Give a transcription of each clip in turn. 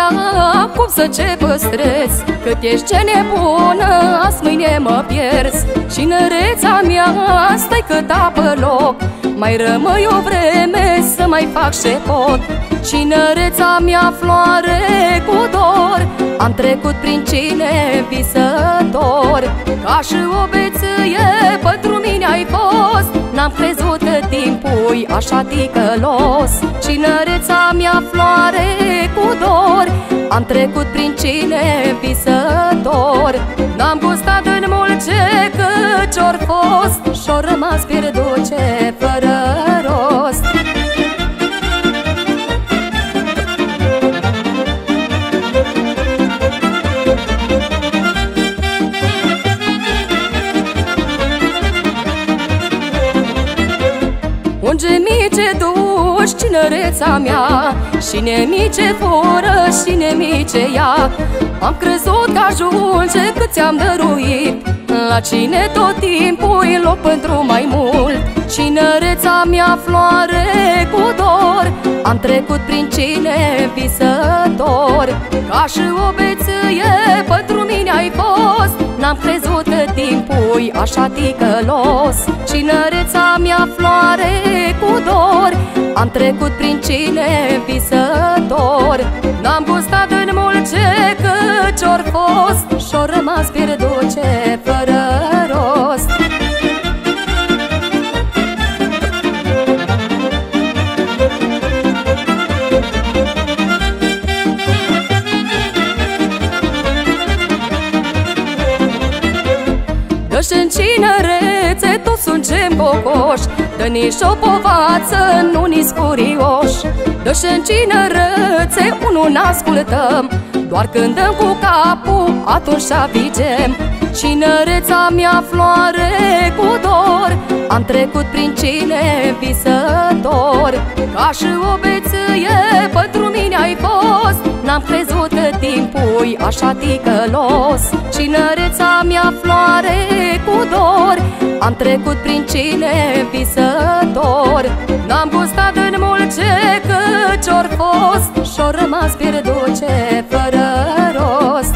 cum să ce păstrez? Cât ești ce nebună, azi mâine mă pierzi. Cinereța mea, stai că apă loc, mai rămâi o vreme să mai fac ce pot. Cinereța mea, floare cu dor, am trecut prin cine visător. Ca și o bețâie pentru mine ai fost, n-am crezut că timpul așa ticălos. Cinereța mea, floare cu dor, am trecut prin cine visător. N-am gustat în mult ce câci-or fost, și-or rămas pierdut ce fără rost. Unge mice duci, cinereța mea, și nemice fură și nemice ia. Am crezut că ajunge cât ți-am dăruit, la cine tot timpul e loc pentru mai mult. Cinereța mea, floare cu dor, am trecut prin cine visător. Ca și o bețâie pentru mine ai fost, n-am crezut că timpul așa ticălos. Cinereța mea, floare cu dor, am trecut prin cine visător. N-am gustat în mult ce câci-or fost, și-or rămas pierdut ce fără rost. Dă-și în cinerețe, toți suntem cocoși, dă nici o povață, nu nici curioși. Dă-și în cinerețe, unul n-ascultăm, doar când dăm cu capul, atunci avigem. Cinereța mea, floare cu dor, am trecut prin cine visător. Ca și o bețâie pentru mine ai fost, n-am crezut că timpul așa ticălos. Cinereța mea, floare cu dor, am trecut prin cine visător. N-am gustat în mult ce câci-or fost, și-or rămas pierdut ce fără rost.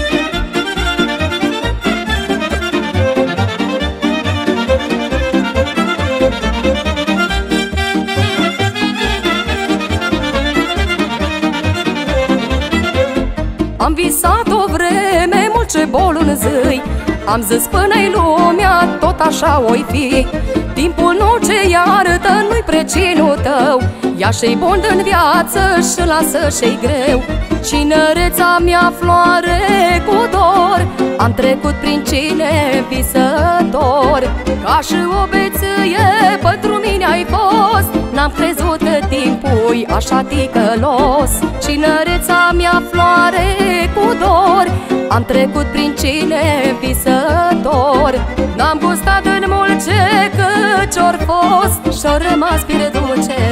Am visat o vreme mult ce bolul zâi, am zis până-i lumea tot așa o-i fi. Timpul nu ce iartă, nu-i precinul tău, ia și-i bun în viață și lasă și-i greu. Cinereța mea, floare cu dor, am trecut prin cine visător. Ca și o bețâie pentru mine ai fost, n-am crezut că timpul așa ticălos. Cinereța mea, floare cu dor, am trecut prin cine visător. N-am gustat în mult ce câci-or fost, și-or rămas pierdut ce